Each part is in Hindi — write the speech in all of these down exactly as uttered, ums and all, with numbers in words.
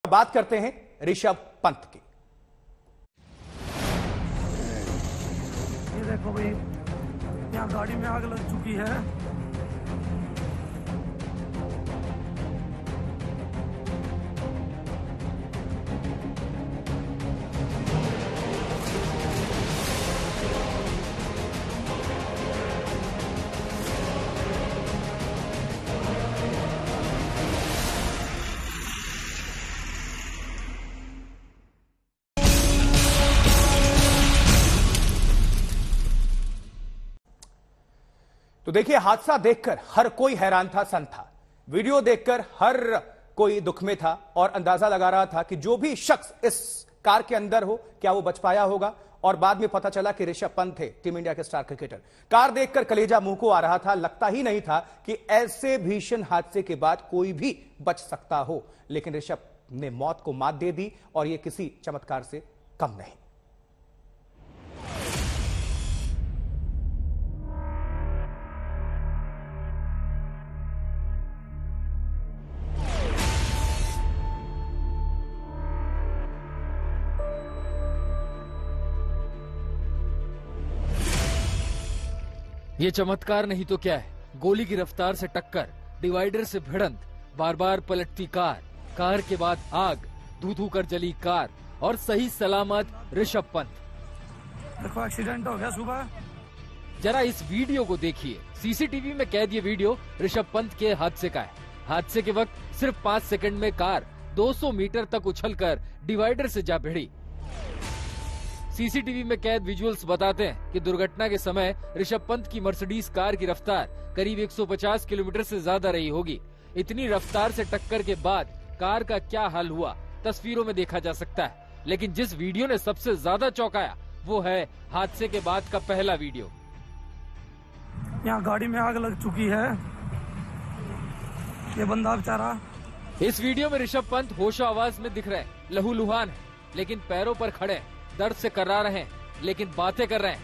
बात करते हैं ऋषभ पंत की। ये देखो भाई, यहाँ गाड़ी में आग लग चुकी है। तो देखिए, हादसा देखकर हर कोई हैरान था, सन था। वीडियो देखकर हर कोई दुख में था और अंदाजा लगा रहा था कि जो भी शख्स इस कार के अंदर हो, क्या वो बच पाया होगा। और बाद में पता चला कि ऋषभ पंत थे, टीम इंडिया के स्टार क्रिकेटर। कार देखकर कलेजा मुंह को आ रहा था। लगता ही नहीं था कि ऐसे भीषण हादसे के बाद कोई भी बच सकता हो, लेकिन ऋषभ ने मौत को मात दे दी और यह किसी चमत्कार से कम नहीं। ये चमत्कार नहीं तो क्या है, गोली की रफ्तार से टक्कर, डिवाइडर से भिड़ंत, बार बार पलटती कार, कार के बाद आग, धू धू कर जली कार और सही सलामत ऋषभ पंत। देखो, एक्सीडेंट हो गया सुबह। जरा इस वीडियो को देखिए। सीसीटीवी में कैद ये वीडियो ऋषभ पंत के हादसे का है। हादसे के वक्त सिर्फ पाँच सेकंड में कार दो सौ मीटर तक उछलकर डिवाइडर से जा भिड़ी। सीसीटीवी में कैद विजुअल्स बताते हैं कि दुर्घटना के समय ऋषभ पंत की मर्सिडीज कार की रफ्तार करीब एक सौ पचास किलोमीटर से ज्यादा रही होगी। इतनी रफ्तार से टक्कर के बाद कार का क्या हाल हुआ, तस्वीरों में देखा जा सकता है। लेकिन जिस वीडियो ने सबसे ज्यादा चौंकाया वो है हादसे के बाद का पहला वीडियो। यहाँ गाड़ी में आग लग चुकी है। ये बंदा बेचारा। इस वीडियो में ऋषभ पंत होशो आवाज में दिख रहे हैं, लहूलुहान है, लेकिन पैरों पर खड़े हैं, दर्द से कर्रा रहे हैं, लेकिन बातें कर रहे हैं।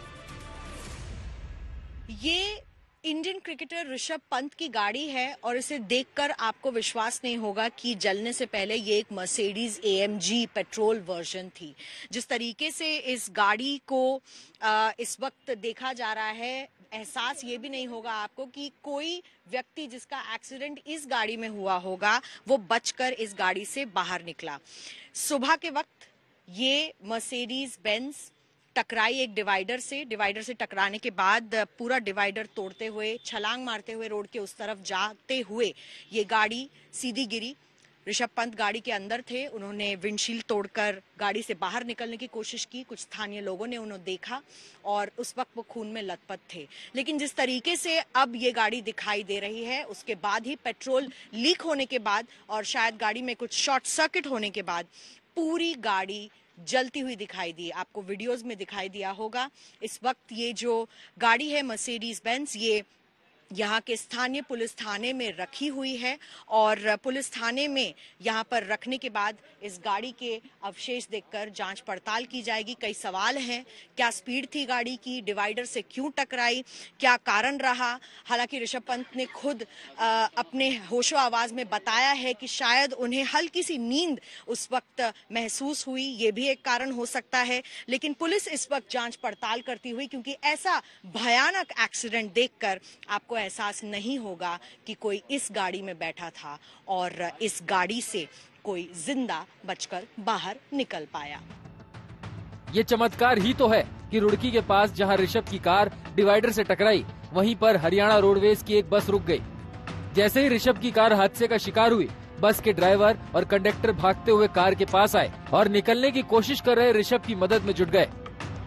ये इंडियन क्रिकेटर ऋषभ पंत की गाड़ी है और इसे देखकर आपको विश्वास नहीं होगा कि जलने से पहले ये एक Mercedes A M G petrol version थी। जिस तरीके से इस गाड़ी को आ, इस वक्त देखा जा रहा है, एहसास ये भी नहीं होगा आपको कि कोई व्यक्ति जिसका एक्सीडेंट इस गाड़ी में हुआ होगा वो बचकर इस गाड़ी से बाहर निकला। सुबह के वक्त ये मर्सिडीज बेंज टकराई एक डिवाइडर से। डिवाइडर से टकराने के बाद पूरा डिवाइडर तोड़ते हुए, छलांग मारते हुए रोड के उस तरफ जाते हुए ये गाड़ी सीधी गिरी। ऋषभ पंत गाड़ी के अंदर थे। उन्होंने विंडशील्ड तोड़कर गाड़ी से बाहर निकलने की कोशिश की। कुछ स्थानीय लोगों ने उन्हें देखा और उस वक्त वो खून में लथपथ थे। लेकिन जिस तरीके से अब ये गाड़ी दिखाई दे रही है, उसके बाद ही पेट्रोल लीक होने के बाद और शायद गाड़ी में कुछ शॉर्ट सर्किट होने के बाद पूरी गाड़ी जलती हुई दिखाई दी। आपको वीडियोस में दिखाई दिया होगा। इस वक्त ये जो गाड़ी है मर्सिडीज बेंज, ये यहाँ के स्थानीय पुलिस थाने में रखी हुई है और पुलिस थाने में यहाँ पर रखने के बाद इस गाड़ी के अवशेष देखकर जांच पड़ताल की जाएगी। कई सवाल हैं, क्या स्पीड थी गाड़ी की, डिवाइडर से क्यों टकराई, क्या कारण रहा। हालांकि ऋषभ पंत ने खुद आ, अपने होशो आवाज में बताया है कि शायद उन्हें हल्की सी नींद उस वक्त महसूस हुई, ये भी एक कारण हो सकता है। लेकिन पुलिस इस वक्त जांच पड़ताल करती हुई, क्योंकि ऐसा भयानक एक्सीडेंट देखकर आपको एहसास नहीं होगा कि कोई इस गाड़ी में बैठा था और इस गाड़ी से कोई जिंदा बचकर बाहर निकल पाया। ये चमत्कार ही तो है कि रुड़की के पास जहां ऋषभ की कार डिवाइडर से टकराई, वहीं पर हरियाणा रोडवेज की एक बस रुक गई। जैसे ही ऋषभ की कार हादसे का शिकार हुई, बस के ड्राइवर और कंडक्टर भागते हुए कार के पास आए और निकलने की कोशिश कर रहे ऋषभ की मदद में जुट गए।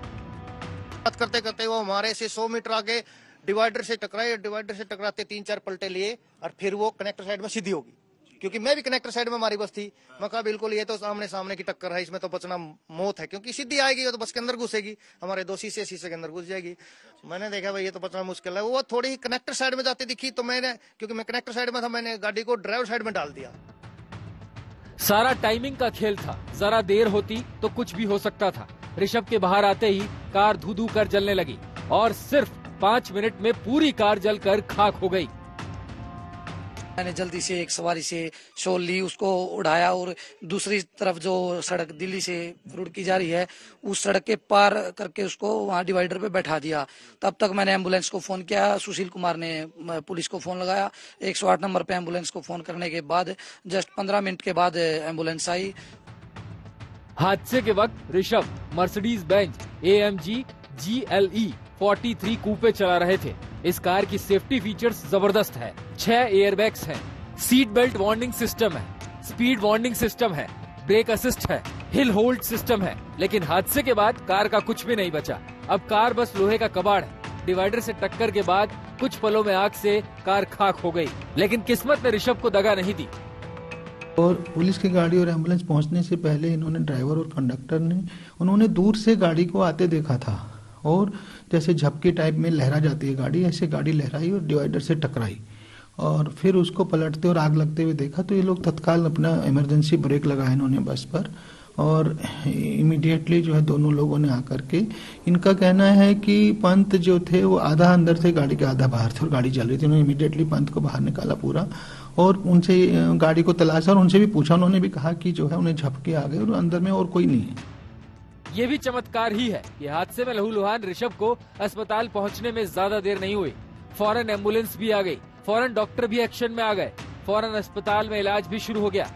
बात करते करते वो हमारे से सौ मीटर आगे डिवाइडर से टकराए। डिवाइडर से टकराते तीन चार पलटे लिए और फिर वो कनेक्टर साइड में सीधी होगी, क्योंकि मैं भी कनेक्टर साइड में हमारी बस थी। मैं कहा बिल्कुल ये तो सामने सामने की टक्कर है, इसमें तो बचना मौत है, क्योंकि सीधी आएगी तो बस के अंदर घुसेगी, हमारे दो शीशे शीशे के अंदर घुस जाएगी। मैंने देखा भाई ये तो बचना मुश्किल है। वो थोड़ी ही कनेक्टर साइड में जाती दिखी तो मैंने, क्योंकि मैं कनेक्टर साइड में था, मैंने गाड़ी को ड्राइवर साइड में डाल दिया। सारा टाइमिंग का खेल था। जरा देर होती तो कुछ भी हो सकता था। ऋषभ के बाहर आते ही कार धू धू कर जलने लगी और सिर्फ पाँच मिनट में पूरी कार जलकर खाक हो गई। मैंने जल्दी से एक सवारी से शॉल ली, उसको उड़ाया और दूसरी तरफ जो सड़क दिल्ली से रुड़की जा रही है उस सड़क के पार करके उसको वहां डिवाइडर पे बैठा दिया। तब तक मैंने एम्बुलेंस को फोन किया, सुशील कुमार ने पुलिस को फोन लगाया। एक सौ आठ नंबर पे एम्बुलेंस को फोन करने के बाद जस्ट पंद्रह मिनट के बाद एम्बुलेंस आई। हादसे के वक्त Rishabh Mercedes Benz A M G G L E तैंतालीस कूपे चला रहे थे। इस कार की सेफ्टी फीचर्स जबरदस्त है। छह एयरबैग्स हैं, सीट बेल्ट वार्निंग सिस्टम है, स्पीड वार्निंग सिस्टम है, ब्रेक असिस्ट है, हिल होल्ड सिस्टम है। लेकिन हादसे के बाद कार का कुछ भी नहीं बचा। अब कार बस लोहे का कबाड़ है। डिवाइडर से टक्कर के बाद कुछ पलों में आग से कार खाक हो गई, लेकिन किस्मत ने ऋषभ को दगा नहीं दी। और पुलिस की गाड़ी और एम्बुलेंस पहुंचने से पहले इन्होंने ड्राइवर और कंडक्टर ने उन्होंने दूर से गाड़ी को आते देखा था और जैसे झपकी टाइप में लहरा जाती है गाड़ी, ऐसे गाड़ी लहराई और डिवाइडर से टकराई और फिर उसको पलटते और आग लगते हुए देखा तो ये लोग तत्काल अपना इमरजेंसी ब्रेक लगाया इन्होंने बस पर और इमीडिएटली जो है दोनों लोगों ने आकर के, इनका कहना है कि पंत जो थे वो आधा अंदर थे गाड़ी के आधा बाहर थे और गाड़ी चल रही थी। उन्होंने इमीडिएटली पंत को बाहर निकाला पूरा और उनसे गाड़ी को तलाशा और उनसे भी पूछा। उन्होंने भी कहा कि जो है उन्हें झपके आ गए और अंदर में और कोई नहीं है। ये भी चमत्कार ही है कि हादसे में लहूलुहान ऋषभ को अस्पताल पहुंचने में ज्यादा देर नहीं हुई। फौरन एम्बुलेंस भी आ गई, फौरन डॉक्टर भी एक्शन में आ गए, फौरन अस्पताल में इलाज भी शुरू हो गया।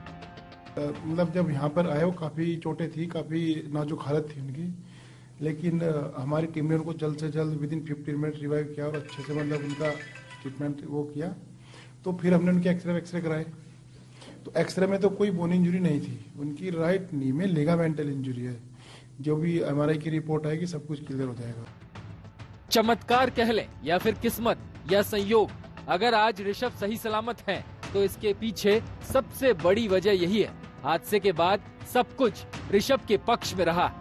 मतलब जब यहाँ पर आए वो काफ़ी चोटें थी, काफ़ी नाजुक हालत थी उनकी, लेकिन हमारी टीम ने उनको जल्द से जल्द within fifteen minute revive किया और अच्छे से मतलब उनका ट्रीटमेंट वो किया। तो फिर हमने उनके एक्सरे एक्सरे कराए तो एक्सरे में तो कोई बोन इंजरी नहीं थी, उनकी राइट नी में लिगामेंटल इंजरी है। जो भी एम आर आई की रिपोर्ट आएगी सब कुछ क्लियर हो जाएगा। चमत्कार कह लें या फिर किस्मत या संयोग, अगर आज ऋषभ सही सलामत हैं, तो इसके पीछे सबसे बड़ी वजह यही है, हादसे के बाद सब कुछ ऋषभ के पक्ष में रहा।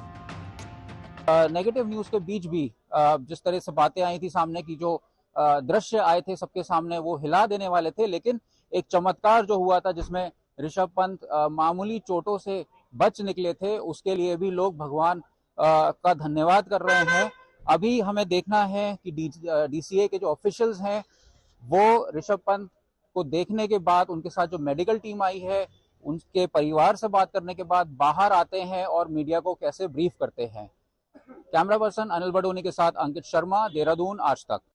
नेगेटिव न्यूज के बीच भी जिस तरह से बातें आई थी सामने की, जो दृश्य आए थे सबके सामने, वो हिला देने वाले थे। लेकिन एक चमत्कार जो हुआ था जिसमें ऋषभ पंत मामूली चोटों से बच निकले थे, उसके लिए भी लोग भगवान का धन्यवाद कर रहे हैं। अभी हमें देखना है कि डी सी ए के जो ऑफिशियल्स हैं वो ऋषभ पंत को देखने के बाद, उनके साथ जो मेडिकल टीम आई है उनके परिवार से बात करने के बाद बाहर आते हैं और मीडिया को कैसे ब्रीफ करते हैं। कैमरा पर्सन अनिल बडोनी के साथ अंकित शर्मा, देहरादून, आज तक।